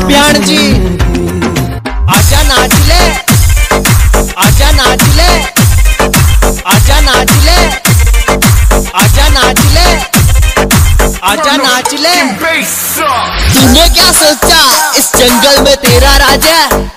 प्याण जी आजा नाच ले, आजा नाच ले, आजा नाच ले, आजा नाच ले, आजा नाच ले। तूने क्या सोचा इस जंगल में तेरा राज है?